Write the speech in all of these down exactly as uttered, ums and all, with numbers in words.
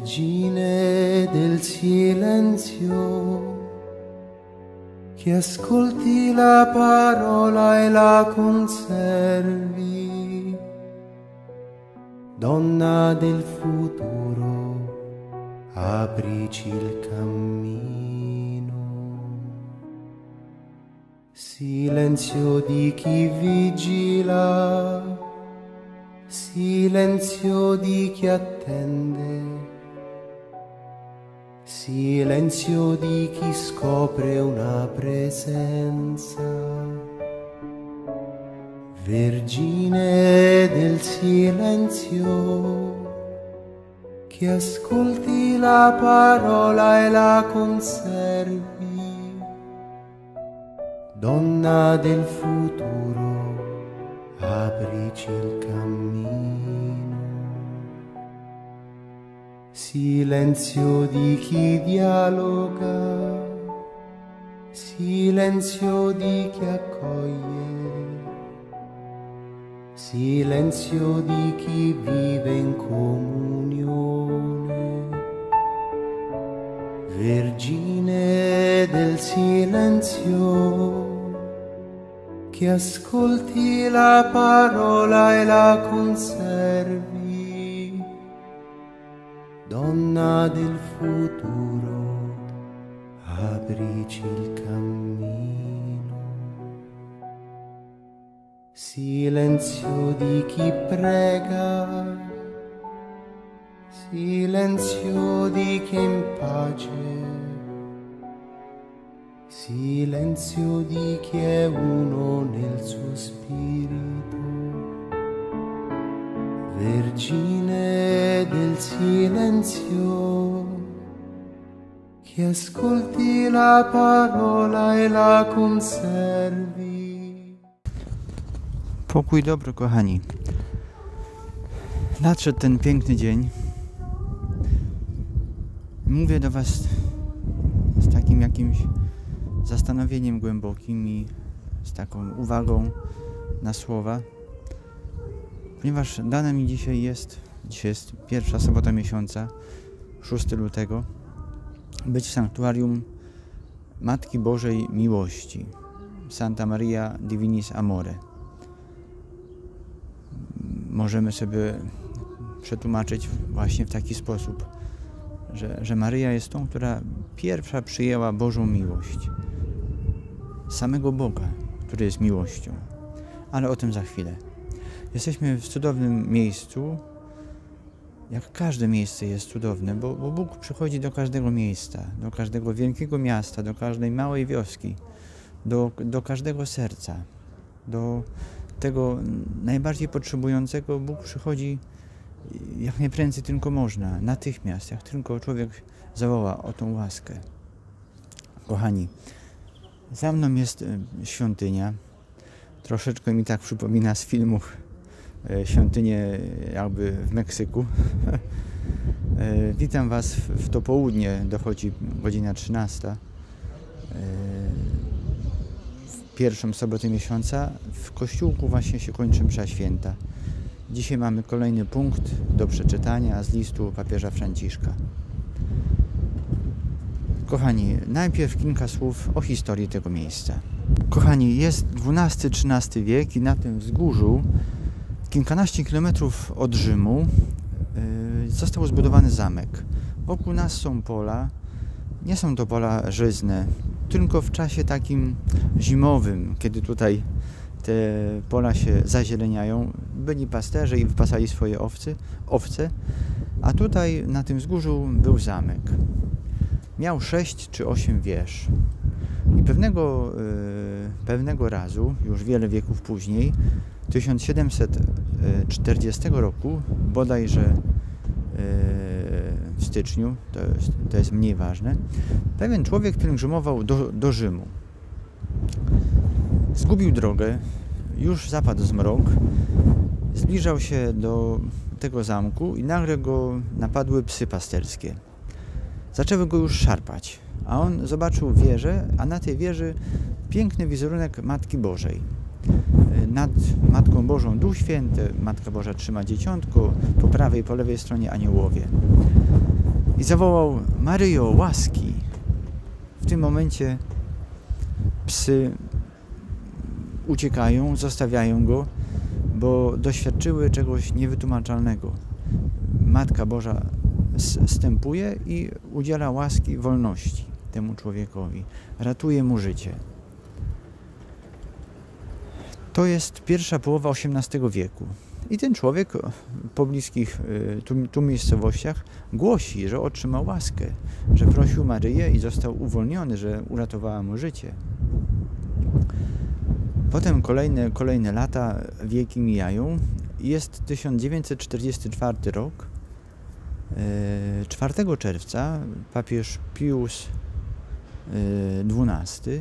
Vergine del silenzio, che ascolti la parola e la conservi, donna del futuro, aprici il cammino. Silenzio di chi vigila, silenzio di chi attende, silenzio di chi scopre una presenza. Vergine del silenzio, che ascolti la parola e la conservi, donna del futuro, aprici il cammino. Silenzio di chi dialoga, silenzio di chi accoglie, silenzio di chi vive in comunione. Vergine del silenzio, che ascolti la parola e la conservi, donna del futuro, aprici il cammino. Silenzio di chi prega, silenzio di chi è in pace, silenzio di chi è uno nel suo spirito. Vergine del silenzio, che ascolti la parola e la conservi. Pokój dobro, kochani. Nadszedł ten piękny dzień. Mówię do was z takim jakimś zastanowieniem głębokim i z taką uwagą na słowa, ponieważ dane mi dzisiaj jest, dzisiaj jest pierwsza sobota miesiąca, szóstego lutego, być w sanktuarium Matki Bożej Miłości, Santa Maria Divinis Amore. Możemy sobie przetłumaczyć właśnie w taki sposób, że, że Maryja jest tą, która pierwsza przyjęła Bożą miłość, samego Boga, który jest miłością. Ale o tym za chwilę. Jesteśmy w cudownym miejscu, jak każde miejsce jest cudowne, bo, bo Bóg przychodzi do każdego miejsca, do każdego wielkiego miasta, do każdej małej wioski, do, do każdego serca, do tego najbardziej potrzebującego. Bóg przychodzi jak najprędzej tylko można, natychmiast, jak tylko człowiek zawoła o tą łaskę. Kochani, za mną jest świątynia. Troszeczkę mi tak przypomina z filmów świątynię jakby w Meksyku. Witam was w to południe, dochodzi godzina trzynasta. W pierwszą sobotę miesiąca w kościółku właśnie się kończy msza święta. Dzisiaj mamy kolejny punkt do przeczytania z listu papieża Franciszka. Kochani, najpierw kilka słów o historii tego miejsca. Kochani, jest dwunasty trzynasty wiek i na tym wzgórzu, kilkanaście kilometrów od Rzymu, yy, został zbudowany zamek. Wokół nas są pola. Nie są to pola żyzne, tylko w czasie takim zimowym, kiedy tutaj te pola się zazieleniają, byli pasterze i wypasali swoje owce, owce, a tutaj na tym wzgórzu był zamek. Miał sześć czy osiem wież. I pewnego, yy, pewnego razu, już wiele wieków później, tysiąc siedemset czterdziestego roku, bodajże yy, w styczniu, to jest, to jest mniej ważne, pewien człowiek pielgrzymował do, do Rzymu. Zgubił drogę, już zapadł zmrok, zbliżał się do tego zamku i nagle go napadły psy pasterskie. Zaczęły go już szarpać, a on zobaczył wieżę, a na tej wieży piękny wizerunek Matki Bożej. Nad Matką Bożą Duch Święty, Matka Boża trzyma dzieciątko, po prawej i po lewej stronie aniołowie. i zawołał: Maryjo, łaski. W tym momencie psy uciekają, zostawiają go, bo doświadczyły czegoś niewytłumaczalnego. Matka Boża zstępuje i udziela łaski, wolności temu człowiekowi. Ratuje mu życie. To jest pierwsza połowa osiemnastego wieku. I ten człowiek w pobliskich tu, tu miejscowościach głosi, że otrzymał łaskę, że prosił Maryję i został uwolniony, że uratowała mu życie. Potem kolejne, kolejne lata, wieki mijają. Jest tysiąc dziewięćset czterdziesty czwarty rok. czwartego czerwca papież Pius dwunasty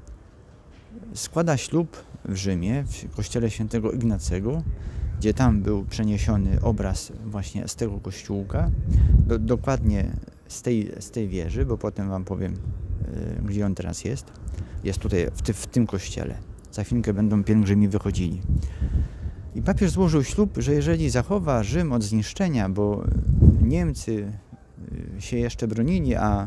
składa ślub w Rzymie, w kościele świętego Ignacego, gdzie tam był przeniesiony obraz właśnie z tego kościółka, do, dokładnie z tej, z tej wieży, bo potem wam powiem, y, gdzie on teraz jest. Jest tutaj, w, ty, w tym kościele. Za chwilkę będą pielgrzymi wychodzili. I papież złożył ślub, że jeżeli zachowa Rzym od zniszczenia, bo Niemcy się jeszcze bronili, a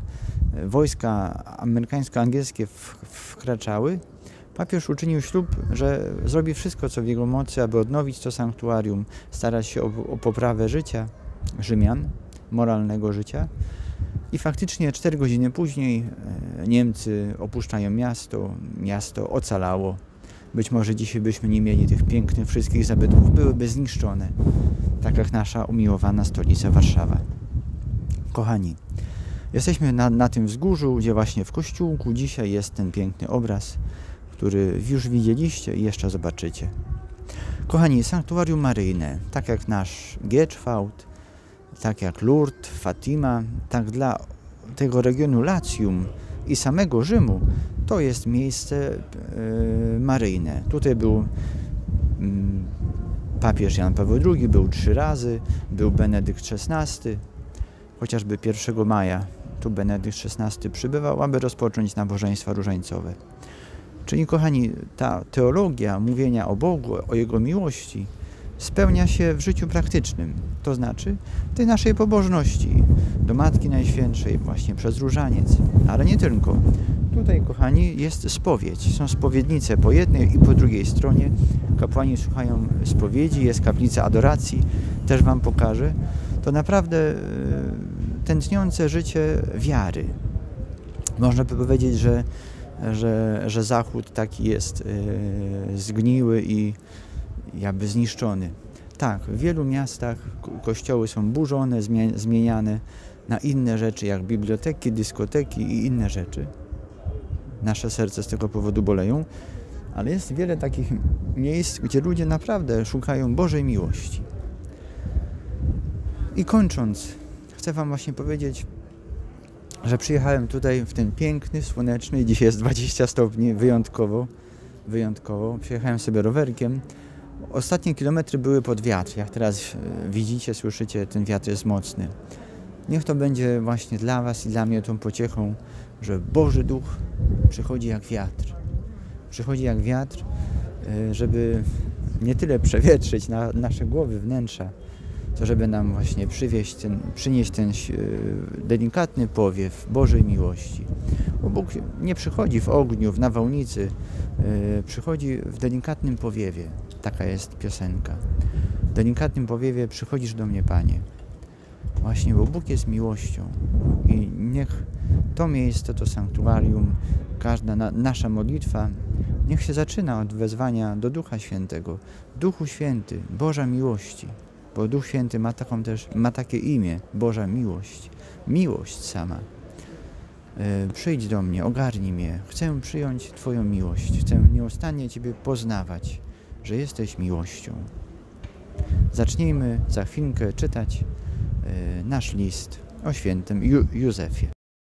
wojska amerykańsko-angielskie wkraczały, papież uczynił ślub, że zrobi wszystko, co w jego mocy, aby odnowić to sanktuarium, starać się o, o poprawę życia Rzymian, moralnego życia. I faktycznie cztery godziny później Niemcy opuszczają miasto, miasto ocalało. Być może dzisiaj byśmy nie mieli tych pięknych wszystkich zabytków, byłyby zniszczone, tak jak nasza umiłowana stolica Warszawa. Kochani, jesteśmy na, na tym wzgórzu, gdzie właśnie w kościółku dzisiaj jest ten piękny obraz, który już widzieliście i jeszcze zobaczycie. Kochani, sanktuarium maryjne, tak jak nasz Gieczwałd, tak jak Lourdes, Fatima, tak dla tego regionu Latium i samego Rzymu, to jest miejsce yy, maryjne. Tutaj był yy, papież Jan Paweł drugi, był trzy razy, był Benedykt szesnasty, chociażby pierwszego maja tu Benedykt szesnasty przybywał, aby rozpocząć nabożeństwa różańcowe. Czyli, kochani, ta teologia mówienia o Bogu, o Jego miłości spełnia się w życiu praktycznym, to znaczy tej naszej pobożności do Matki Najświętszej właśnie przez różaniec, ale nie tylko. Tutaj, kochani, jest spowiedź. Są spowiednice po jednej i po drugiej stronie. Kapłani słuchają spowiedzi, jest kaplica adoracji, też wam pokażę. To naprawdę tętniące życie wiary. Można by powiedzieć, że Że, że Zachód taki jest e, zgniły i jakby zniszczony. Tak, w wielu miastach kościoły są burzone, zmieniane na inne rzeczy, jak biblioteki, dyskoteki i inne rzeczy. Nasze serce z tego powodu boleją, ale jest wiele takich miejsc, gdzie ludzie naprawdę szukają Bożej miłości. I kończąc, chcę wam właśnie powiedzieć, że przyjechałem tutaj w ten piękny, słoneczny, dzisiaj jest dwadzieścia stopni, wyjątkowo, wyjątkowo. Przyjechałem sobie rowerkiem. Ostatnie kilometry były pod wiatr. Jak teraz widzicie, słyszycie, ten wiatr jest mocny. Niech to będzie właśnie dla was i dla mnie tą pociechą, że Boży Duch przychodzi jak wiatr. Przychodzi jak wiatr, żeby nie tyle przewietrzyć na nasze głowy, wnętrza, to żeby nam właśnie przywieźć ten, przynieść ten delikatny powiew Bożej miłości. Bo Bóg nie przychodzi w ogniu, w nawałnicy, yy, przychodzi w delikatnym powiewie. Taka jest piosenka. W delikatnym powiewie przychodzisz do mnie, Panie. Właśnie, bo Bóg jest miłością i niech to miejsce, to sanktuarium, każda na, nasza modlitwa, niech się zaczyna od wezwania do Ducha Świętego. Duchu Święty, Boża miłości. Bo Duch Święty ma, taką też, ma takie imię, Boża miłość, miłość sama. E, przyjdź do mnie, ogarnij mnie, chcę przyjąć Twoją miłość, chcę nieustannie Ciebie poznawać, że jesteś miłością. Zacznijmy za chwilkę czytać e, nasz list o świętym Ju- Józefie.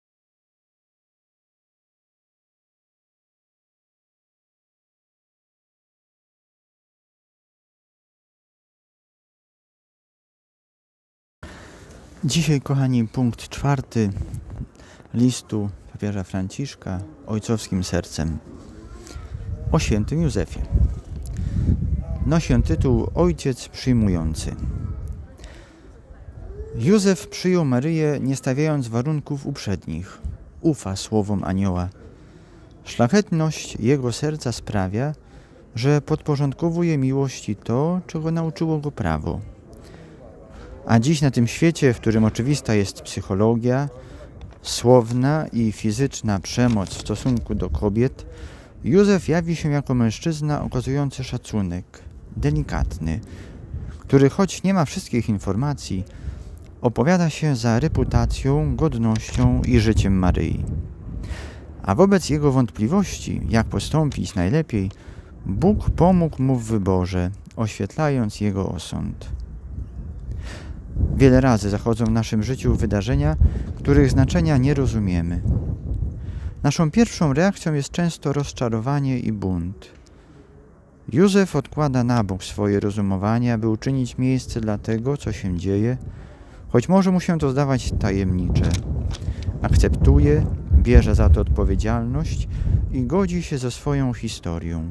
Dzisiaj, kochani, punkt czwarty listu papieża Franciszka ojcowskim sercem o świętym Józefie. Nosi on tytuł Ojciec przyjmujący. Józef przyjął Maryję, nie stawiając warunków uprzednich. Ufa słowom anioła. Szlachetność jego serca sprawia, że podporządkowuje miłości to, czego nauczyło go prawo. A dziś na tym świecie, w którym oczywista jest psychologia, słowna i fizyczna przemoc w stosunku do kobiet, Józef jawi się jako mężczyzna okazujący szacunek, delikatny, który choć nie ma wszystkich informacji, opowiada się za reputacją, godnością i życiem Maryi. A wobec jego wątpliwości, jak postąpić najlepiej, Bóg pomógł mu w wyborze, oświetlając jego osąd. Wiele razy zachodzą w naszym życiu wydarzenia, których znaczenia nie rozumiemy. Naszą pierwszą reakcją jest często rozczarowanie i bunt. Józef odkłada na bok swoje rozumowanie, aby uczynić miejsce dla tego, co się dzieje, choć może mu się to zdawać tajemnicze. Akceptuje, bierze za to odpowiedzialność i godzi się ze swoją historią.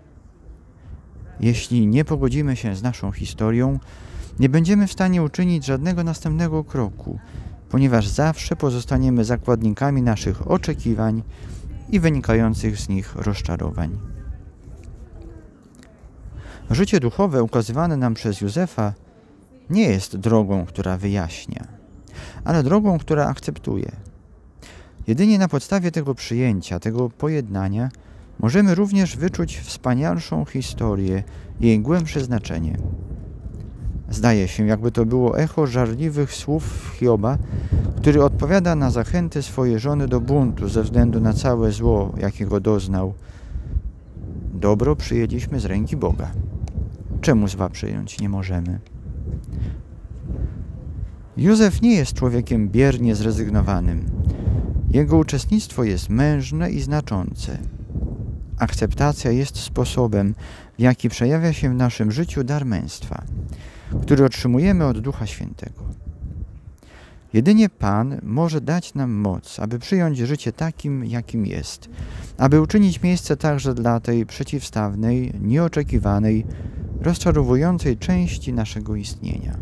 Jeśli nie pogodzimy się z naszą historią, nie będziemy w stanie uczynić żadnego następnego kroku, ponieważ zawsze pozostaniemy zakładnikami naszych oczekiwań i wynikających z nich rozczarowań. Życie duchowe ukazywane nam przez Józefa nie jest drogą, która wyjaśnia, ale drogą, która akceptuje. Jedynie na podstawie tego przyjęcia, tego pojednania możemy również wyczuć wspanialszą historię, jej głębsze znaczenie. Zdaje się, jakby to było echo żarliwych słów Hioba, który odpowiada na zachęty swojej żony do buntu ze względu na całe zło, jakiego doznał. Dobro przyjęliśmy z ręki Boga. Czemu zła przyjąć nie możemy? Józef nie jest człowiekiem biernie zrezygnowanym. Jego uczestnictwo jest mężne i znaczące. Akceptacja jest sposobem, w jaki przejawia się w naszym życiu dar męstwa, który otrzymujemy od Ducha Świętego. Jedynie Pan może dać nam moc, aby przyjąć życie takim, jakim jest, aby uczynić miejsce także dla tej przeciwstawnej, nieoczekiwanej, rozczarowującej części naszego istnienia.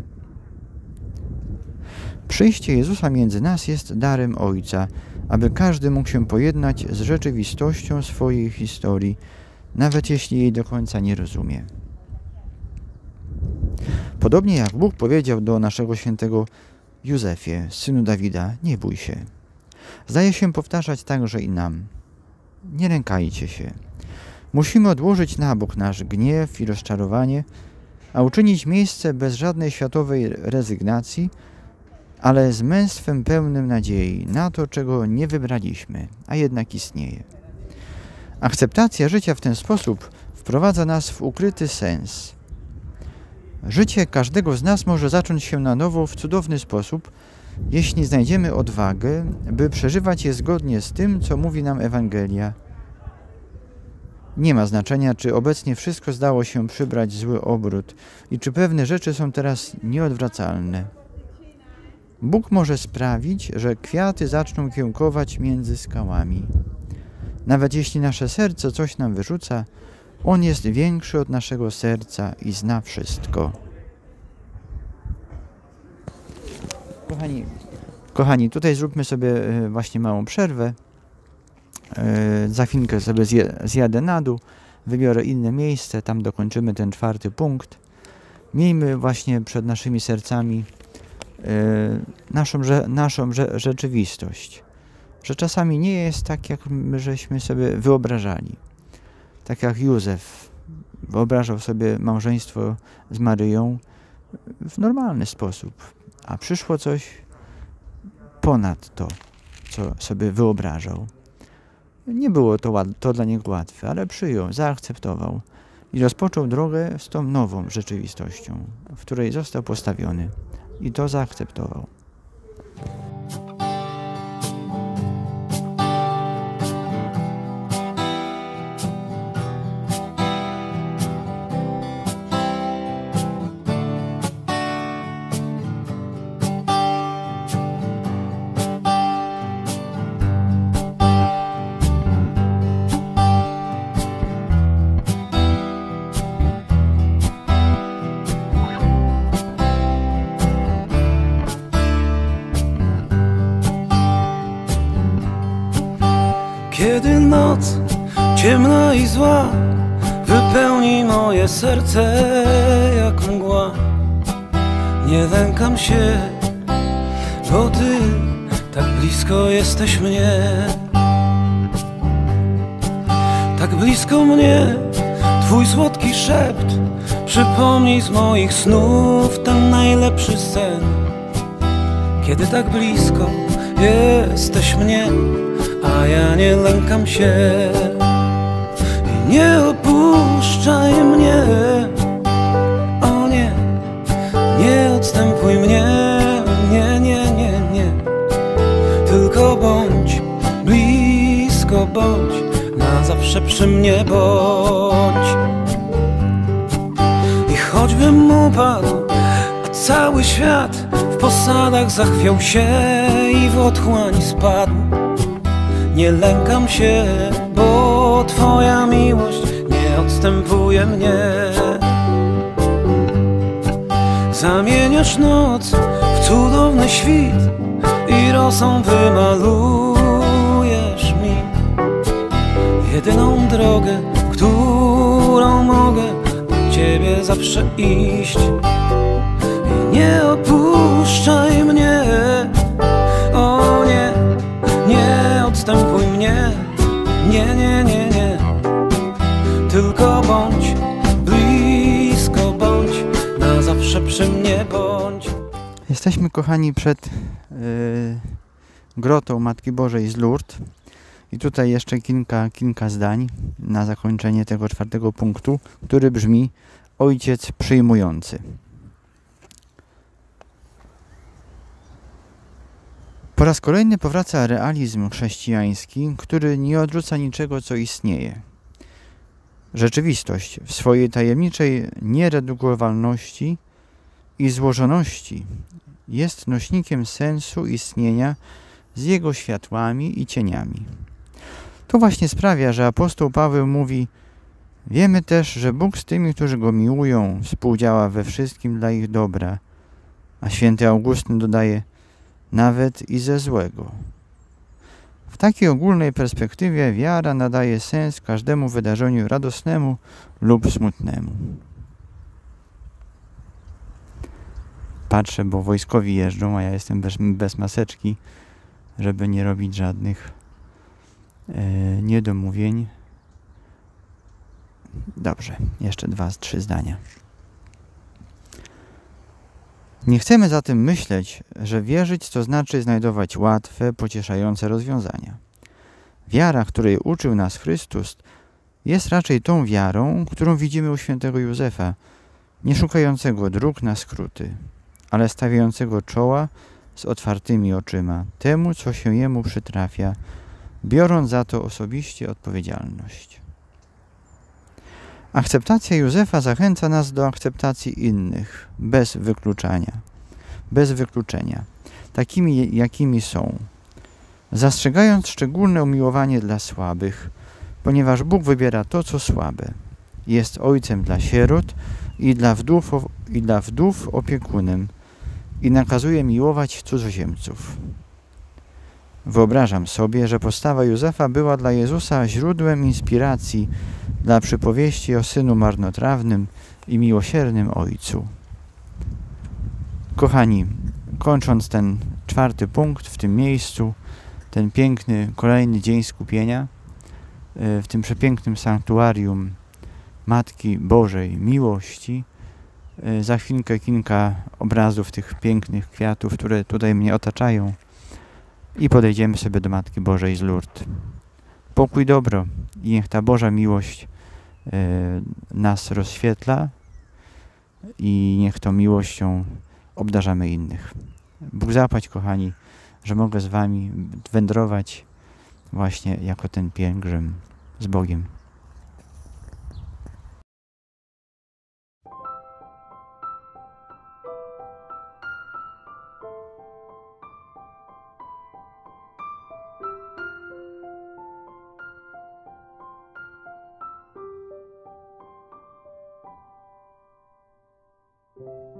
Przyjście Jezusa między nas jest darem Ojca, aby każdy mógł się pojednać z rzeczywistością swojej historii, nawet jeśli jej do końca nie rozumie. Podobnie jak Bóg powiedział do naszego świętego Józefie, synu Dawida, nie bój się. Zdaje się powtarzać także i nam. Nie lękajcie się. Musimy odłożyć na bok nasz gniew i rozczarowanie, a uczynić miejsce bez żadnej światowej rezygnacji, ale z męstwem pełnym nadziei na to, czego nie wybraliśmy, a jednak istnieje. Akceptacja życia w ten sposób wprowadza nas w ukryty sens. Życie każdego z nas może zacząć się na nowo w cudowny sposób, jeśli znajdziemy odwagę, by przeżywać je zgodnie z tym, co mówi nam Ewangelia. Nie ma znaczenia, czy obecnie wszystko zdało się przybrać zły obrót i czy pewne rzeczy są teraz nieodwracalne. Bóg może sprawić, że kwiaty zaczną kiełkować między skałami. Nawet jeśli nasze serce coś nam wyrzuca, On jest większy od naszego serca i zna wszystko. Kochani, kochani, tutaj zróbmy sobie właśnie małą przerwę. Za chwilkę sobie zjadę na dół, wybiorę inne miejsce, tam dokończymy ten czwarty punkt. Miejmy właśnie przed naszymi sercami naszą, naszą rzeczywistość, że czasami nie jest tak, jak my żeśmy sobie wyobrażali. Tak jak Józef wyobrażał sobie małżeństwo z Maryją w normalny sposób, a przyszło coś ponad to, co sobie wyobrażał. Nie było to, to dla niego łatwe, ale przyjął, zaakceptował i rozpoczął drogę z tą nową rzeczywistością, w której został postawiony i to zaakceptował. noc ciemna i zła wypełni moje serce jak mgła. Nie lękam się, bo Ty tak blisko jesteś mnie. Tak blisko mnie Twój słodki szept przypomnij z moich snów ten najlepszy sen. Kiedy tak blisko jesteś mnie, a ja nie lękam się. I nie opuszczaj mnie, o nie, nie odstępuj mnie, nie, nie, nie, nie. Tylko bądź blisko, bądź, na zawsze przy mnie bądź. I choćbym upadł, a cały świat w posadach zachwiał się i w otchłań spadł, nie lękam się, bo Twoja miłość nie odstępuje mnie. Zamieniasz noc w cudowny świt i rosą wymalujesz mi jedyną drogę, którą mogę do Ciebie zawsze iść. I nie opuszczaj mnie, o nie, nie odstępuj mnie, nie, nie, nie, nie. Tylko bądź blisko, bądź, na zawsze przy mnie bądź. Jesteśmy, kochani, przed yy, grotą Matki Bożej z Lourdes. I tutaj jeszcze kilka, kilka zdań na zakończenie tego czwartego punktu, który brzmi: Ojciec przyjmujący. Po raz kolejny powraca realizm chrześcijański, który nie odrzuca niczego, co istnieje. Rzeczywistość w swojej tajemniczej nieredukowalności i złożoności jest nośnikiem sensu istnienia z jego światłami i cieniami. To właśnie sprawia, że apostoł Paweł mówi: wiemy też, że Bóg z tymi, którzy Go miłują, współdziała we wszystkim dla ich dobra. A święty Augustyn dodaje: nawet i ze złego. W takiej ogólnej perspektywie wiara nadaje sens każdemu wydarzeniu radosnemu lub smutnemu. Patrzę, bo wojskowi jeżdżą, a ja jestem bez, bez maseczki, żeby nie robić żadnych e, niedomówień. Dobrze, jeszcze dwa, trzy zdania. Nie chcemy zatem myśleć, że wierzyć to znaczy znajdować łatwe, pocieszające rozwiązania. Wiara, której uczył nas Chrystus, jest raczej tą wiarą, którą widzimy u świętego Józefa, nie szukającego dróg na skróty, ale stawiającego czoła z otwartymi oczyma temu, co się jemu przytrafia, biorąc za to osobiście odpowiedzialność. Akceptacja Józefa zachęca nas do akceptacji innych, bez wykluczania, bez wykluczenia, takimi jakimi są, zastrzegając szczególne umiłowanie dla słabych, ponieważ Bóg wybiera to, co słabe. Jest ojcem dla sierot i dla wdów, i dla wdów opiekunem i nakazuje miłować cudzoziemców. Wyobrażam sobie, że postawa Józefa była dla Jezusa źródłem inspiracji dla przypowieści o synu marnotrawnym i miłosiernym ojcu. Kochani, kończąc ten czwarty punkt w tym miejscu, ten piękny kolejny dzień skupienia, w tym przepięknym sanktuarium Matki Bożej Miłości, za chwilkę kilka obrazów tych pięknych kwiatów, które tutaj mnie otaczają, i podejdziemy sobie do Matki Bożej z Lourdes. Pokój, dobro i niech ta Boża miłość y, nas rozświetla i niech tą miłością obdarzamy innych. Bóg zapłać, kochani, że mogę z Wami wędrować właśnie jako ten pielgrzym z Bogiem. you.